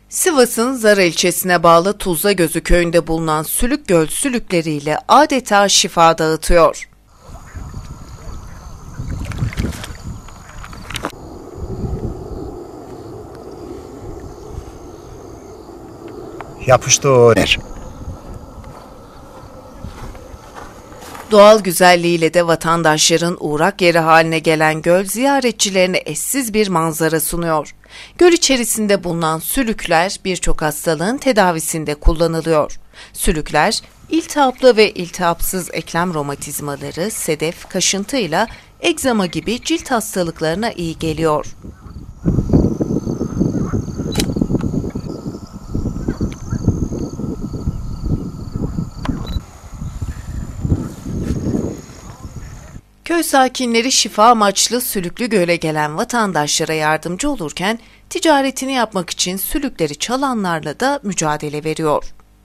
Sivas'ın Zara ilçesine bağlı Tuzlagözü köyünde bulunan Sülük Göl sülükleriyle adeta şifa dağıtıyor. Yapıştı o yer. Doğal güzelliğiyle de vatandaşların uğrak yeri haline gelen göl ziyaretçilerine eşsiz bir manzara sunuyor. Göl içerisinde bulunan sülükler birçok hastalığın tedavisinde kullanılıyor. Sülükler iltihaplı ve iltihapsız eklem romatizmaları, sedef, kaşıntıyla egzama gibi cilt hastalıklarına iyi geliyor. Köy sakinleri şifa amaçlı Sülüklü Göl'e gelen vatandaşlara yardımcı olurken ticaretini yapmak için sülükleri çalanlarla da mücadele veriyor.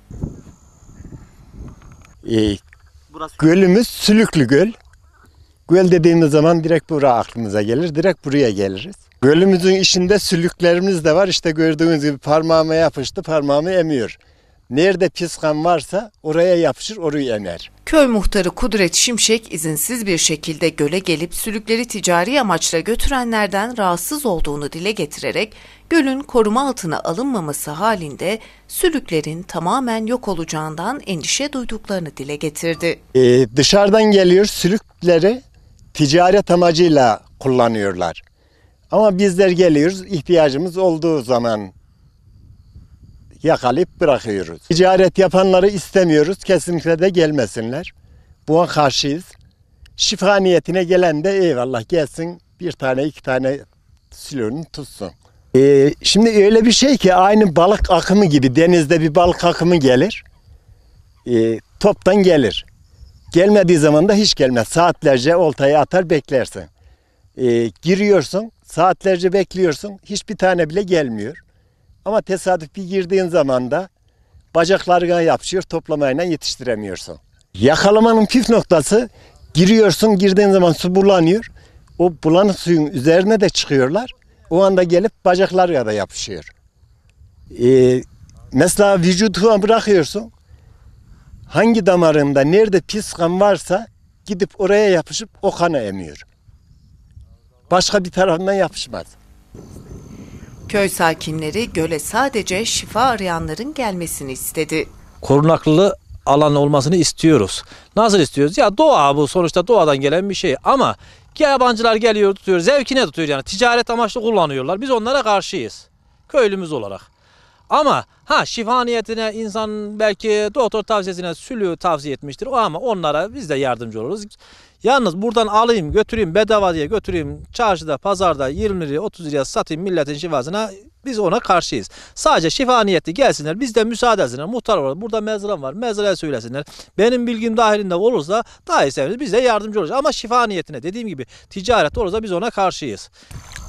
Gölümüz Sülüklü Göl. Göl dediğimiz zaman direkt buraya aklımıza gelir, direkt buraya geliriz. Gölümüzün içinde sülüklerimiz de var. İşte gördüğünüz gibi parmağıma yapıştı, parmağımı emiyor. Nerede pis kan varsa oraya yapışır, orayı emer. Köy muhtarı Kudret Şimşek izinsiz bir şekilde göle gelip sülükleri ticari amaçla götürenlerden rahatsız olduğunu dile getirerek gölün koruma altına alınmaması halinde sülüklerin tamamen yok olacağından endişe duyduklarını dile getirdi. Dışarıdan geliyor, sülükleri ticaret amacıyla kullanıyorlar. Ama bizler geliyoruz, ihtiyacımız olduğu zaman yakalayıp bırakıyoruz. Ticaret yapanları istemiyoruz. Kesinlikle de gelmesinler. Buna karşıyız. Şifa niyetine gelen de eyvallah gelsin, bir tane iki tane sülüğünü tutsun. Şimdi öyle bir şey ki aynı balık akımı gibi, denizde bir balık akımı gelir. Toptan gelir. Gelmediği zaman da hiç gelmez. Saatlerce oltayı atar beklersin. Giriyorsun, saatlerce bekliyorsun. Hiçbir tane bile gelmiyor. Ama tesadüf bir girdiğin zaman da bacaklarına yapışıyor, toplamayla yetiştiremiyorsun. Yakalamanın püf noktası, giriyorsun, girdiğin zaman su bulanıyor. O bulanık suyun üzerine de çıkıyorlar. O anda gelip bacaklarına da yapışıyor. Mesela vücuduna bırakıyorsun. Hangi damarında, nerede pis kan varsa gidip oraya yapışıp o kanı emiyor. Başka bir tarafından yapışmaz. Köy sakinleri göle sadece şifa arayanların gelmesini istedi. Korunaklı alan olmasını istiyoruz. Nasıl istiyoruz? Ya doğa bu, sonuçta doğadan gelen bir şey ama yabancılar geliyor tutuyor, zevkine tutuyor, yani ticaret amaçlı kullanıyorlar. Biz onlara karşıyız köylümüz olarak. Ama şifa niyetine insan belki doktor tavsiyesine sülüğü tavsiye etmiştir ama onlara biz de yardımcı oluruz. Yalnız buradan alayım götüreyim bedava diye götüreyim çarşıda pazarda 20 liraya 30 liraya satayım milletin şifasına, biz ona karşıyız. Sadece şifa niyeti gelsinler, bizden müsaade etsinler. Muhtar olarak burada mezram var, mezraya söylesinler. Benim bilgim dahilinde olursa daha iyi seviniriz, biz de yardımcı olacağız. Ama şifa niyetine dediğim gibi ticaret olursa biz ona karşıyız.